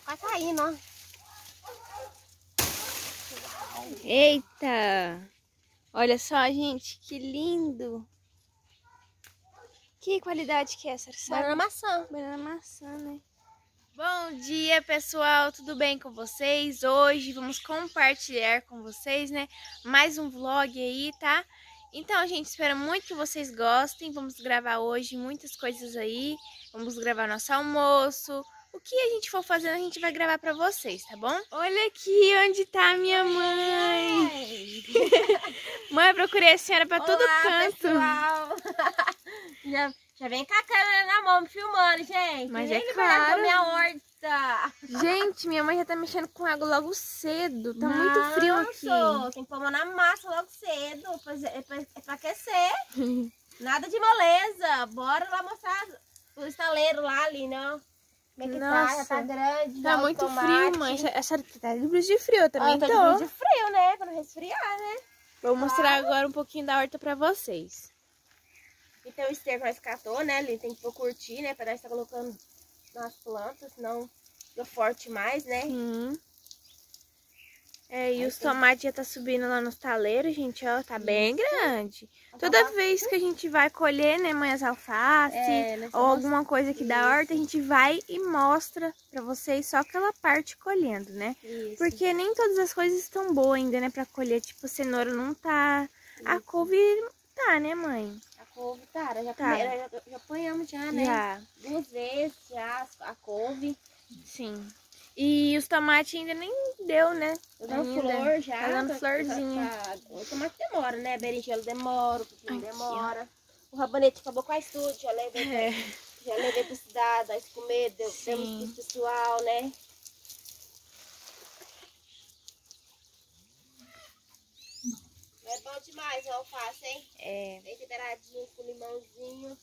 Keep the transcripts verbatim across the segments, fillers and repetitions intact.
quase caindo, ó. Eita! Olha só, gente, que lindo! Que qualidade que é essa? Sabe? Banana maçã. Banana maçã, né? Bom dia, pessoal! Tudo bem com vocês? Hoje vamos compartilhar com vocês, né? Mais um vlog aí, tá? Então, gente, espero muito que vocês gostem. Vamos gravar hoje muitas coisas aí. Vamos gravar nosso almoço. O que a gente for fazendo, a gente vai gravar pra vocês, tá bom? Olha aqui onde tá a minha mãe. Mãe, eu procurei a senhora pra Olá, todo canto. Pessoal. já, já vem com a câmera na mão me filmando, gente. Mas Nem é claro. minha horta. Gente, minha mãe já tá mexendo com água logo cedo. Tá Não, muito frio aqui. sou. Tem que pôr a mão na massa logo cedo. Pois é, é, pra, é pra aquecer. Nada de moleza. Bora lá mostrar o estaleiro lá ali, não? Como é que tá? Já tá grande. Tá muito frio, mãe. A senhora tá de blusa de frio, eu também ah, tô. Tá de blusa de frio, né? Pra não resfriar, né? Vou mostrar agora um pouquinho da horta pra vocês. Então o esterco nós catou, né? Ele tem que pôr curtir, né? Pra nós estar colocando nas plantas, senão fica forte mais, né? Sim. É, e Aí os tem... tomates já tá subindo lá nos taleiros, gente, ó, tá bem grande. Toda vez que a gente vai colher, né, mãe, as alface, é, ou alguma coisa aqui da horta, a gente vai e mostra pra vocês só aquela parte colhendo, né? Isso. Porque nem todas as coisas estão boas ainda, né, pra colher, tipo, cenoura não tá, isso. A couve tá, né, mãe? A couve tá, já, tá. já, já, já apanhamos já, né? Já. Duas vezes já a couve. Sim. E os tomates ainda nem deu, né? Tá dando flor já. Tá dando florzinha. Tá, tá. O tomate demora, né? A berinjela demora, o pepino demora. O rabanete acabou quase tudo. Já levei, é. já levei pra cidade, aí comer, deu, demos pro pessoal, né? É bom demais o alface, hein? É. Bem temperadinho, com limãozinho.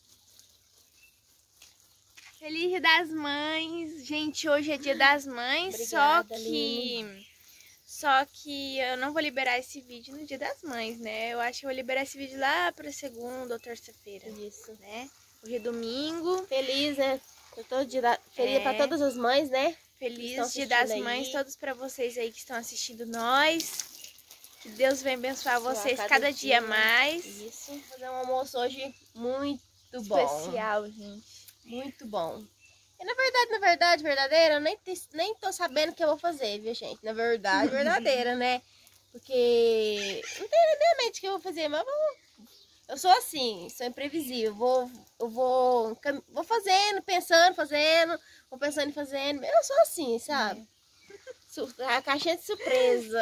Feliz Dia das Mães. Gente, hoje é Dia das Mães, Obrigada, só que Lili. só que eu não vou liberar esse vídeo no Dia das Mães, né? Eu acho que eu vou liberar esse vídeo lá pra segunda ou terça-feira. Isso, né? Hoje é domingo. Feliz, né? Todo dia da... Feliz é. Pra todas as mães, né? Feliz Dia das aí. Mães, todos pra vocês aí que estão assistindo nós. Que Deus venha abençoar vocês cada, cada dia, dia mais. Isso. Vou fazer um almoço hoje muito especial, bom. gente. Muito bom. E na verdade, na verdade, verdadeira, eu nem, te, nem tô sabendo o que eu vou fazer, viu, gente? Na verdade, verdadeira, né? Porque não tem na minha mente o que eu vou fazer, mas eu, vou, eu sou assim, sou imprevisível. Vou, eu vou, vou fazendo, pensando, fazendo, vou pensando e fazendo. Eu sou assim, sabe? É. A caixinha de surpresa.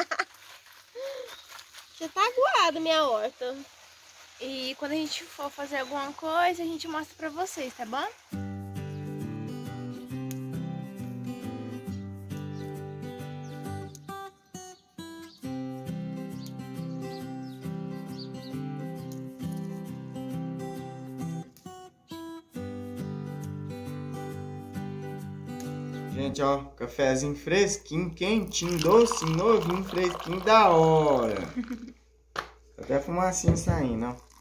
Já tá aguado minha horta. E quando a gente for fazer alguma coisa, a gente mostra pra vocês, tá bom? Gente, ó, cafezinho fresquinho, quentinho, doce, novinho, fresquinho, da hora. Até fumacinha saindo, ó.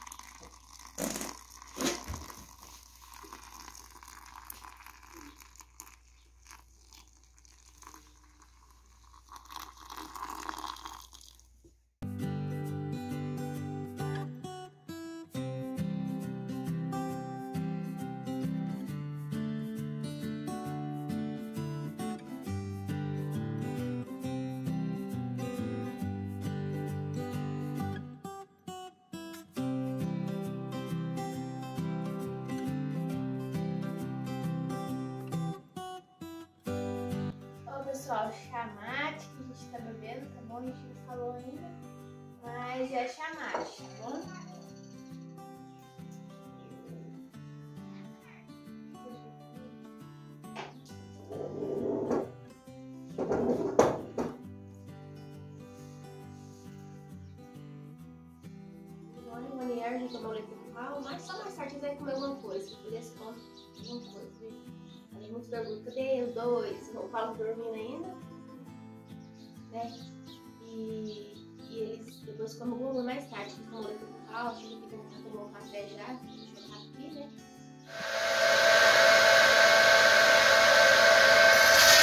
Pessoal, chamate que a gente tá bebendo, tá bom? A gente não falou ainda, mas é chamate, tá bom? Agora, manhã, a gente tomou leite com pau, mas só mais tarde vai comer alguma coisa, por esse ponto, alguma coisa, viu? Muitos perguntam, cadê os dois? O Paulo dormindo ainda, né? E, e eles depois comem alguma coisa mais tarde, eles tomam leite com pau, acho que fica tomando um café já, deixa eu aqui, né?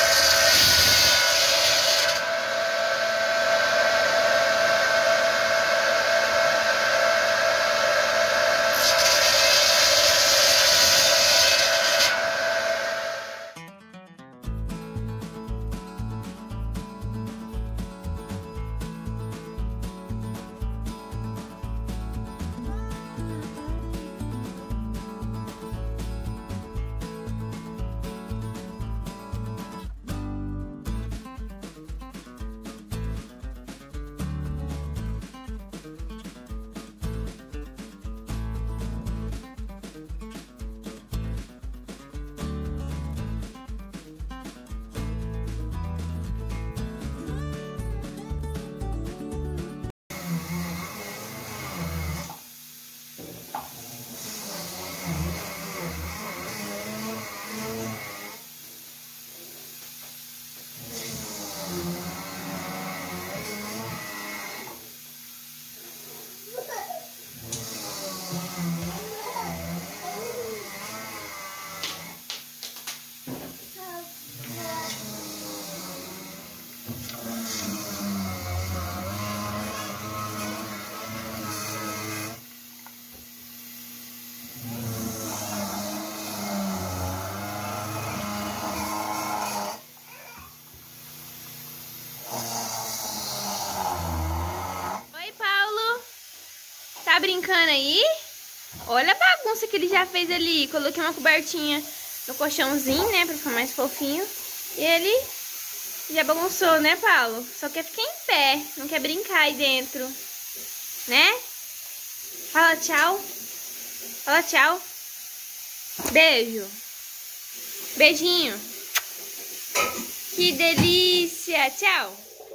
Tá brincando aí? Olha a bagunça que ele já fez ali. Coloquei uma cobertinha no colchãozinho, né? Pra ficar mais fofinho. E ele já bagunçou, né, Paulo? Só quer ficar em pé. Não quer brincar aí dentro. Né? Fala tchau. Fala tchau. Beijo. Beijinho. Que delícia. Tchau.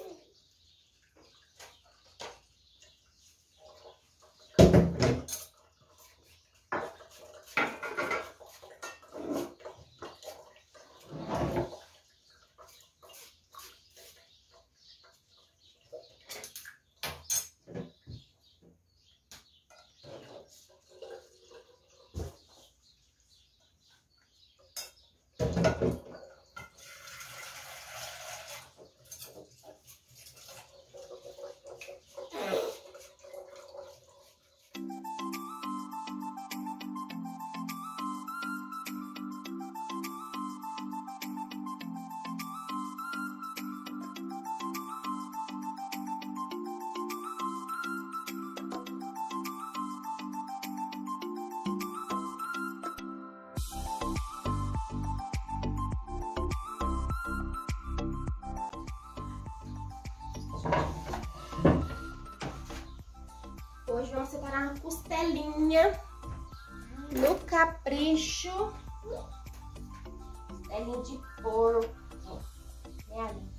Hoje vamos separar uma costelinha no capricho. Costelinha de porco. É ali.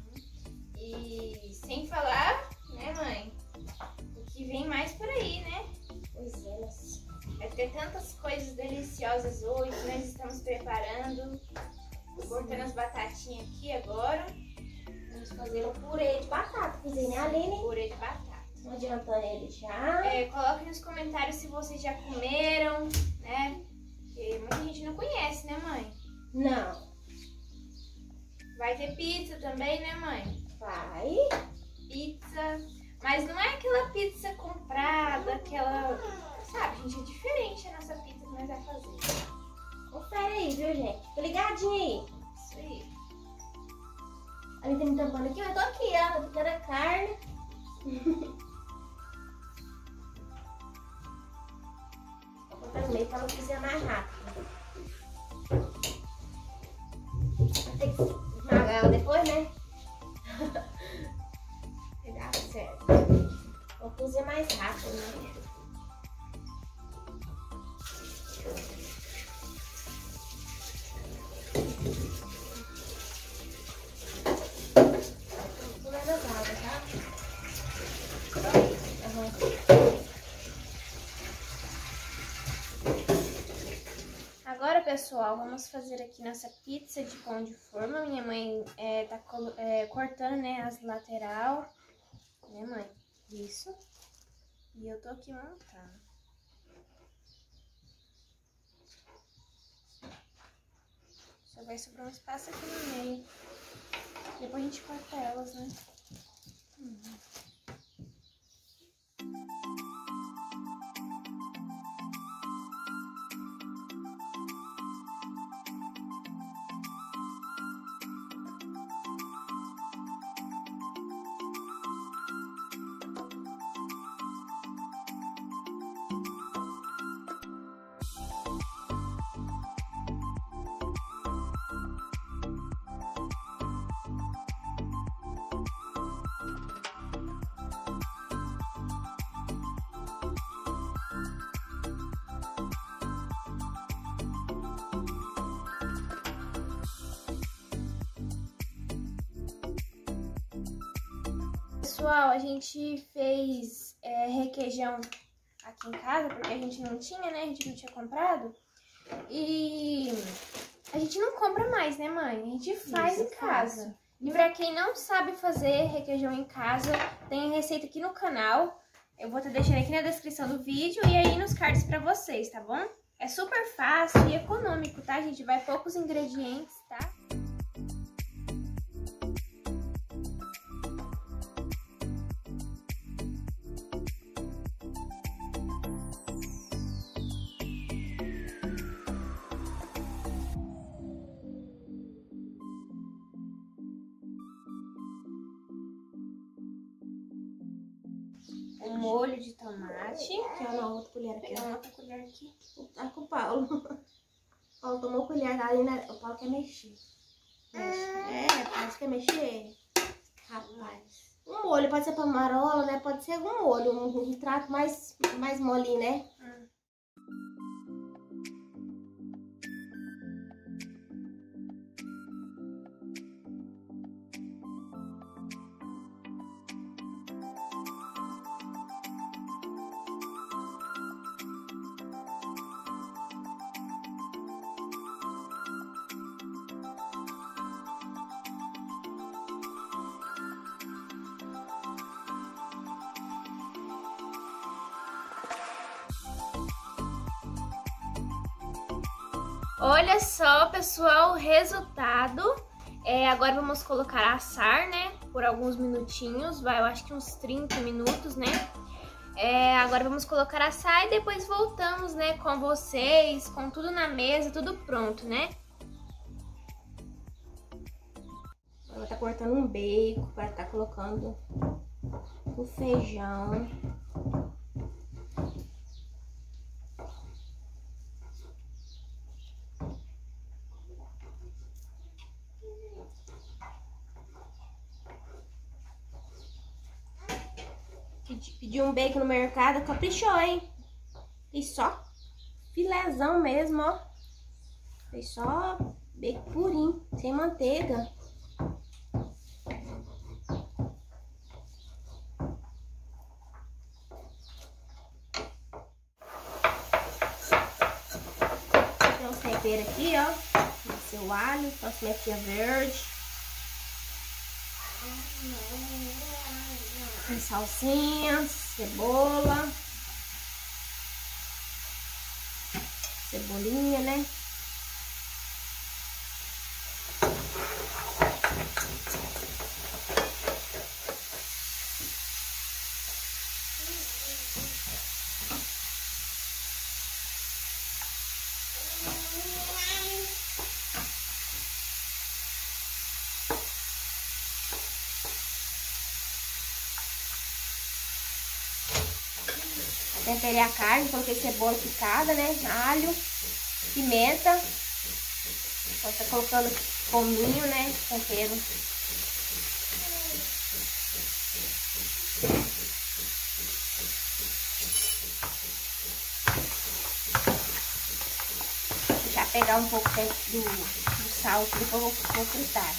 E sem falar, né, mãe? O que vem mais por aí, né? Pois é, mas... Vai ter tantas coisas deliciosas hoje. Nós estamos preparando. Cortando as batatinhas aqui agora. Vamos fazer um purê de batata. Fiz, né, Aline? Purê de batata. Não adiantando ele já. É, coloque nos comentários se vocês já comeram, né? Porque muita gente não conhece, né, mãe? Não. Vai ter pizza também, né, mãe? Vai. Pizza. Mas não é aquela pizza comprada, aquela... Sabe, gente, é diferente a nossa pizza que nós vamos fazer. Confere aí, viu, gente? Fica ligadinho aí. Isso aí. A Aline tá me tampando aqui, eu tô aqui, ó. Tô picando a carne. Vou botar no meio pra ela cozinhar mais rápido. Tem que esmagar ela depois, né? Vai dar certo. Vou cozinhar mais rápido, né? Vou levar as águas, tá? Agora, pessoal, vamos fazer aqui nossa pizza de pão de forma. Minha mãe é, tá é, cortando, né, as lateral. Né, mãe? Isso. E eu tô aqui montando. Só vai sobrar um espaço aqui no meio. Depois a gente corta elas, né? Uhum. Pessoal, a gente fez é, requeijão aqui em casa, porque a gente não tinha, né? A gente não tinha comprado. E a gente não compra mais, né, mãe? A gente faz Isso, em casa. E pra quem não sabe fazer requeijão em casa, tem receita aqui no canal. Eu vou estar deixando aqui na descrição do vídeo e aí nos cards pra vocês, tá bom? É super fácil e econômico, tá, gente? Vai poucos ingredientes, tá? molho de tomate, que é uma outra colher aqui, ó. Outra colher aqui. Tá com o Paulo. O Paulo tomou colher ali, né? O Paulo quer mexer. Mexe. É, parece que quer mexer. Rapaz. Um molho, pode ser pomarola, né? Pode ser algum molho, um, um trato mais, mais molinho, né? Hum. Olha só, pessoal, o resultado. É, agora vamos colocar a assar, né? Por alguns minutinhos, vai, eu acho que uns trinta minutos, né? É, agora vamos colocar a assar e depois voltamos, né? Com vocês, com tudo na mesa, tudo pronto, né? Ela tá cortando um bacon para estar colocando o feijão. Pedi um bacon no mercado, caprichou, hein? E só filézão mesmo, ó. Foi só bacon purinho, sem manteiga. Tem uns temperos aqui, ó. Seu alho, salsinha verde. Tem salsinha, cebola, cebolinha, né? Temperei a carne, coloquei cebola picada, né? Alho, pimenta. Pode estar colocando cominho, né? Tempero. Deixar pegar um pouco do, do sal, que depois eu vou, vou fritar.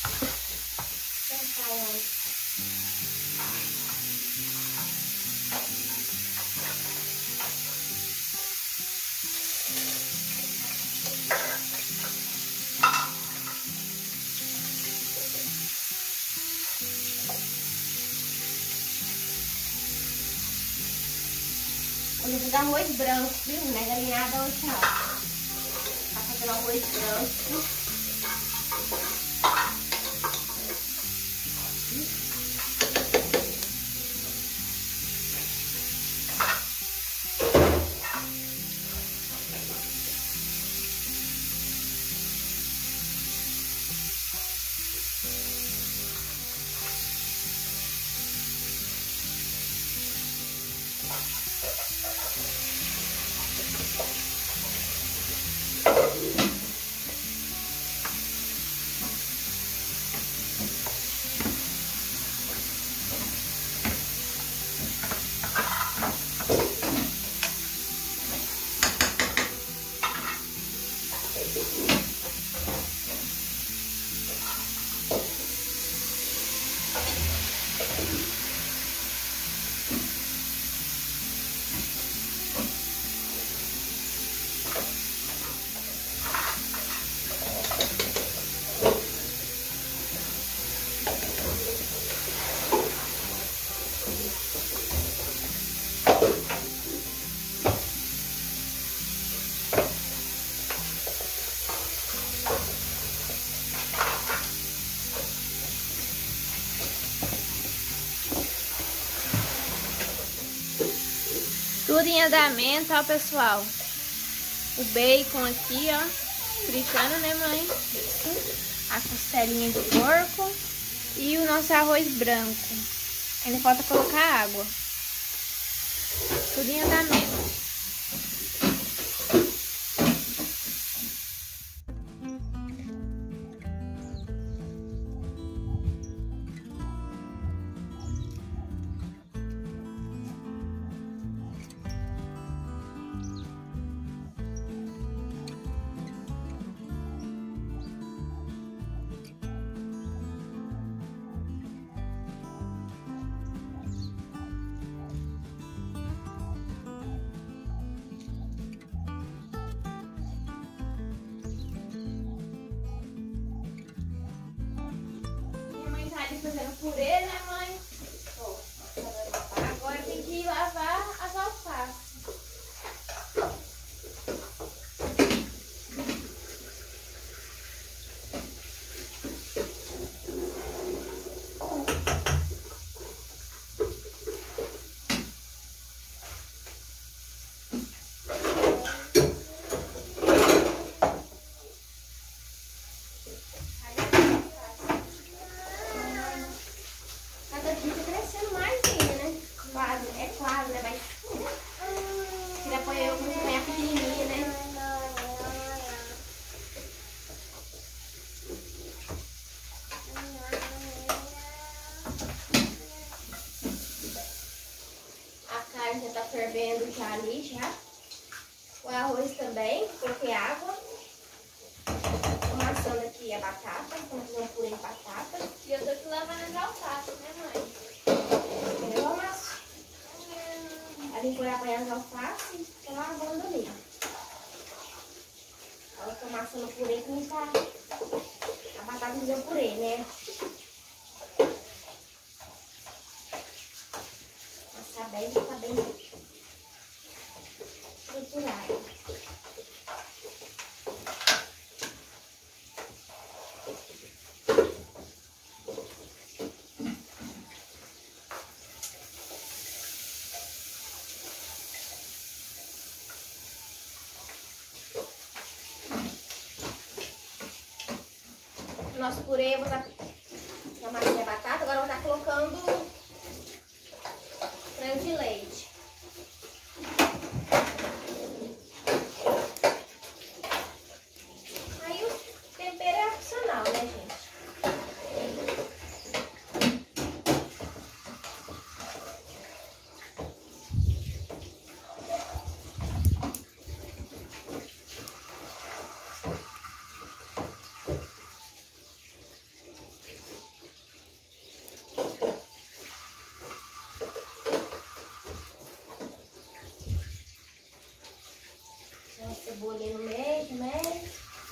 Eu vou dar arroz branco, viu? Não é galinhada hoje não. Tá fazendo arroz branco. Tudo em andamento, ó, pessoal. O bacon aqui, ó, fritando, né, mãe? Isso. A costelinha de porco e o nosso arroz branco. Ainda falta colocar água. Tudinho dá menos. Fazendo purê, né, mãe? Ó, agora tem que lavar as alfaces. Já tá fervendo já ali, já. O arroz também, coloquei água. Tô amassando aqui a batata, tô fazendo um purê de batata. E eu tô aqui lavando as alfaces, né, mãe? Eu amasso. Ali foi apanhar as alfaces, tô lavando ali. Agora eu tô amassando o purê que tá... A batata me deu purê, né? Tá bem, tá bem triturado. O nosso purê, eu vou estar... Já amassei a batata, agora eu vou estar colocando creme de leite. Aí o tempero é opcional, né, gente? Cebolinha no meio também.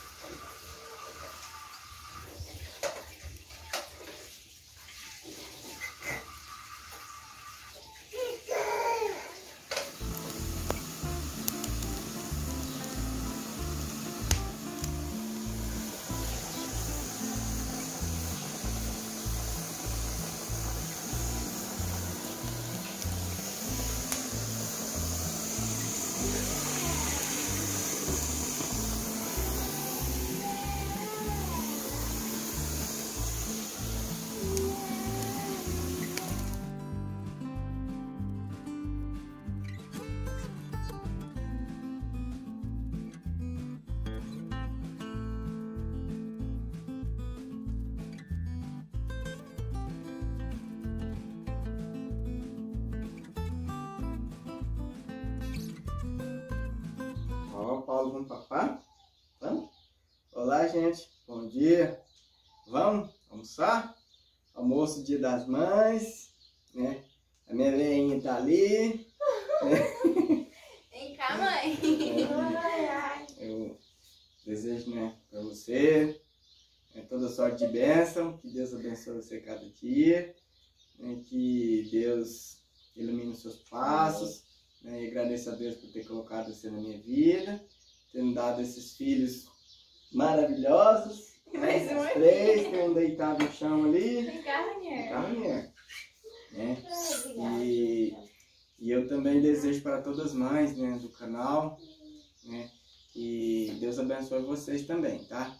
Ó, Paulo, vamos papar? Vamos? Olá, gente. Bom dia. Vamos almoçar? Almoço Dia das Mães, né? A minha veinha tá ali. Né? Vem cá, mãe. É, eu desejo, né, pra você, né, toda sorte de bênção. Que Deus abençoe você cada dia. Né, que Deus ilumine os seus passos. Né, e agradeço a Deus por ter colocado você na minha vida, ter me dado esses filhos maravilhosos. Mais Né, um os aqui. três, tem um deitado no chão ali. Vem cá, Ranier. Vem cá, mulher. Né? Ai, obrigada. E, e eu também desejo para todas as mães, né, do canal, né, que Deus abençoe vocês também, tá?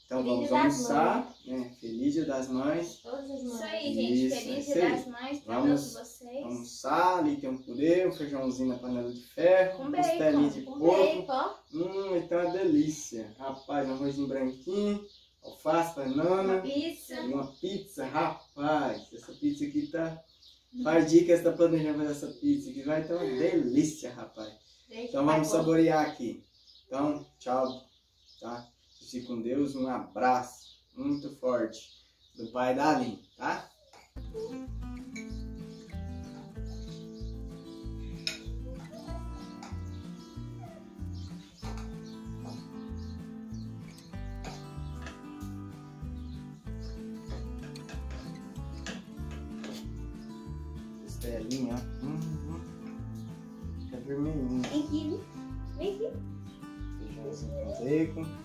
Então Feliz vamos Dia das almoçar, né? Feliz Dia das Mães. Todas as Isso mães. aí, gente. Isso, Feliz isso Dia aí. das Mães pra Vamos todos vocês. Almoçar, ali tem um purê, um feijãozinho na panela de ferro, Com costelinha de bacon, Com porco. bacon. Hum, então é uma delícia. Rapaz, um arrozinho branquinho, alface, banana, Pizza. uma pizza, rapaz. Essa pizza aqui tá... Faz dia que você tá planejando fazer essa pizza aqui, vai ter uma delícia, rapaz. Então vamos saborear aqui. Então, tchau, tá? Fique com Deus, um abraço muito forte do pai da Aline, tá? Costelinha, ó. Hum, hum. Fica vermelhinho. Vem aqui, vem aqui. Feijãozinho com bacon.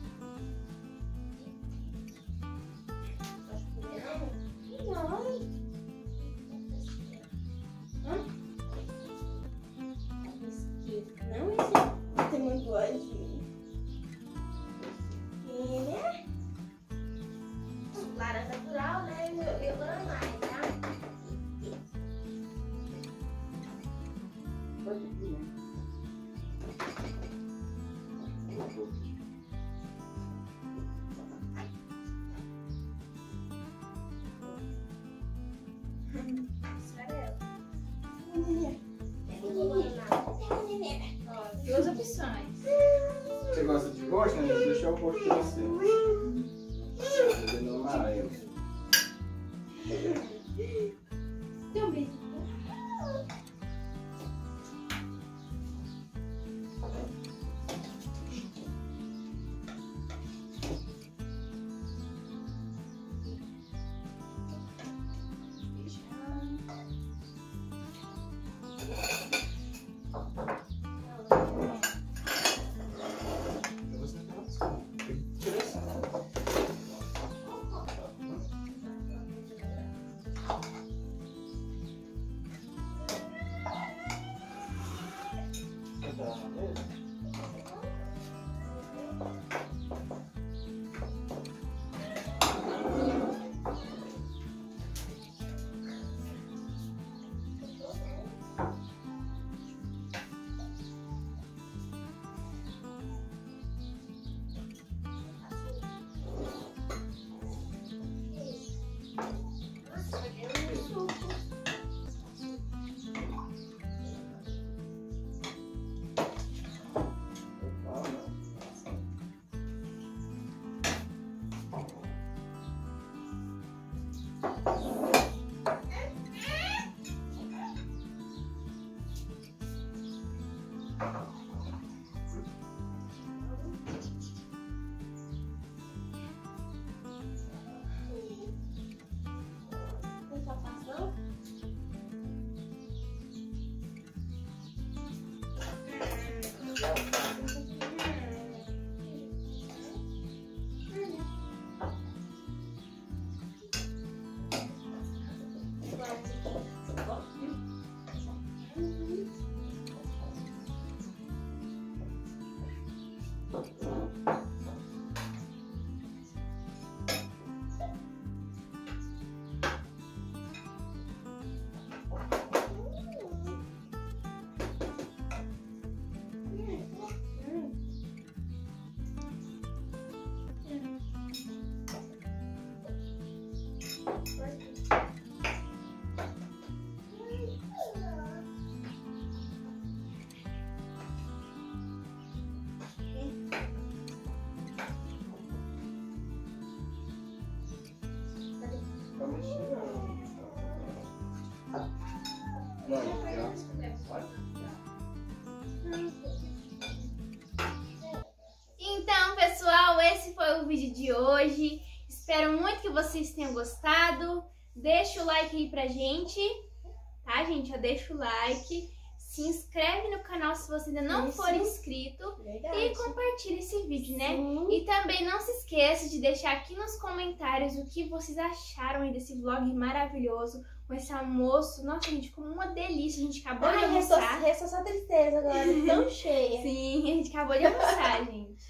Não, esse tem muito ódio. E, né? Laranja natural, né? Eu, eu amo mais, tá? Pode ir, né? Duas opções. Você gosta de roxo, né? Vou deixar o roxo pra você. Vou fazer no amarelo. Tem um beijo. Então, pessoal, esse foi o vídeo de hoje. Espero muito que vocês tenham gostado. Deixa o like aí pra gente, tá, gente? Já deixa o like. Se inscreve no canal se você ainda não Isso. for inscrito. Verdade. E compartilha esse vídeo, né? Sim. E também não se esqueça de deixar aqui nos comentários o que vocês acharam aí desse vlog maravilhoso. Com esse almoço. Nossa, gente, ficou uma delícia. A gente acabou de Ai, restou, almoçar. restou só tristeza agora, tão cheia. Sim, a gente acabou de almoçar, gente.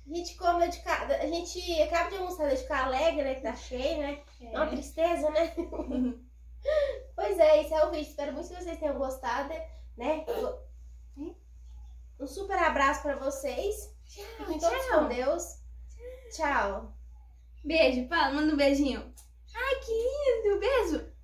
A gente come de cá, a gente acaba de almoçar de ficar alegre, né? Que tá cheio, né? É uma tristeza, né? Pois é, esse é o vídeo. Espero muito que vocês tenham gostado, né? Um super abraço pra vocês. Tchau, Fiquem todos tchau. com Deus. Tchau. Beijo, fala, manda um beijinho. Ai, que lindo, beijo.